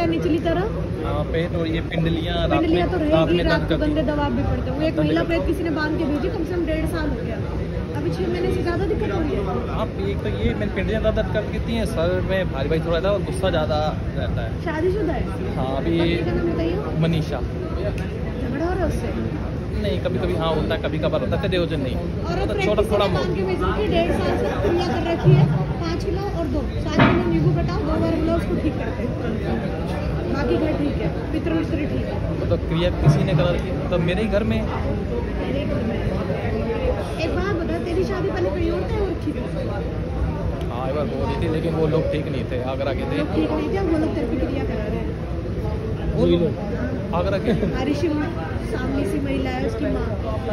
है निचली तरह? हाँ, पेट और ये पिंडलियाँ तो रहेगी, रात को गंदे दबाव भी पड़ते हैं। वो एक महिला प्रेत किसी ने बांध के भेजी, कम से कम 1.5 साल हो गया, अभी 6 महीने से ज़्यादा दिक्कत हो रही है। आप एक तो ये मेरी पिंडलियाँ ज़्यादा दर्द करती हैं, सर में भारी भारी थोड़ा रहता है और गुस्सा ज़्यादा रहता है। शादीशुदा है? हाँ, अभी पत्नी का नाम बताइए। मनीषा। झगड़ा हो रहा है उससे? नहीं, कभी कभी हाँ होता है, कभी कभार होता है, रोज नहीं। और तो छोटा थोड़ा बांध के भेजी थी, 1.5 साल से क्रिया कर रखी है, 5 किलो और 2 7 किलो नींबू कटाओ, 2 बार बोला उसको ठीक करते हैं, बाकी घर ठीक है, पितृ वितृ ठीक है। तो क्रिया किसी ने करा थी, तो मेरे ही घर में। मेरे घर में एक बात बता, तेरी शादी पहले कहीं और थे और ठीक है? हाँ, एक बार हो रही थी, लेकिन वो लोग ठीक नहीं थे, आगरा के थे। लोग ठीक नहीं थे, वो लोग तेरे पे क्रिया करा रहे हैं। वो लोग आगरा के ऋषि सामने सी महिला है, उसकी माँ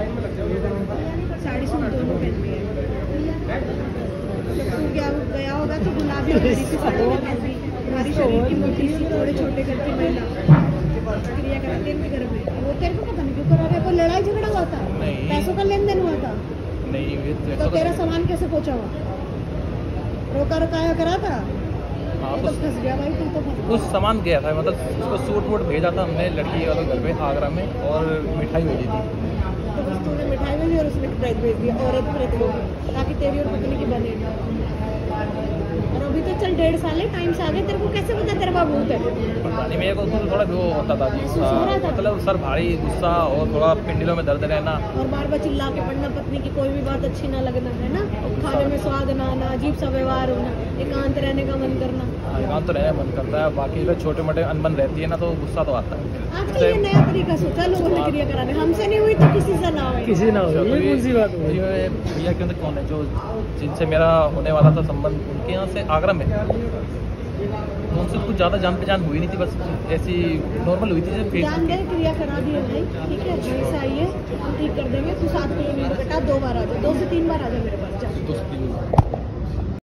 साड़ी सूट दोनों पहनती है। जब तू गया होगा तो गुलाबी और हरी सी साड़ी पहनती, हमारी शरीर की मोटी सी थोड़े छोटे करके महिला क्रिया कराती है इनके घर में। वो तेरे को पता नहीं क्यों करा रहे? कोई लड़ाई झगड़ा हुआ था? नहीं। पैसों का लेन देन हुआ था? नहीं। तो तेरा सामान कैसे पहुँचा हुआ? रोका रकाया करा था? हाँ, तो फंस गया भाई, तू तो फंस गया। कुछ सामान गया था, मतलब उसको सूट वूट भेजा था हमने लड़की वालों घर पे आगरा में, और मिठाई भेजी थी। तो बस तूने मिठाई भेजी और उसने प्रेत भेज दिया, औरत प्रेत लोग, ताकि तेरी और पत्नी की बने। और अभी तो चल 1.5 साल है, टाइम से आगे, तेरे को कैसे पता तेरा बाबू है? पता नहीं, मेरे को तो थोड़ा वो होता था जी, हो रहा था? मतलब सर भारी, गुस्सा और थोड़ा पिंडलों में दर्द रहना। और बार बार चिल्ला के पढ़ना, पत्नी की कोई भी बात अच्छी ना लगना, है ना? खाने में स्वाद ना आना, अजीब सा व्यवहार होना, एकांत रहने का मन करना। एकांत तो रहने मन करता है, बाकी तो छोटे मोटे अनबन रहती है ना, तो गुस्सा तो आता है। आजकल ये नया तरीका सोचा लोगों ने क्रिया कराने, हमसे नहीं हुई तो किसी से ना हुई। किसी ना हो, ये कौन सी बात हुई? भैया के अंदर कौन है जो जिनसे मेरा होने वाला था संबंध, उनके यहाँ से आगरा में, उनसे कुछ ज़्यादा जान पहचान हुई नहीं थी, बस ऐसी नॉर्मल हुई थी जब ध्यान दे, क्रिया करा दी है भाई, ठीक है? जैसे आइए हम ठीक कर देंगे। तू 7 किलो नींबू कटा, 2 बार आ जा, 2 से 3 बार आ जा मेरे पास, जा।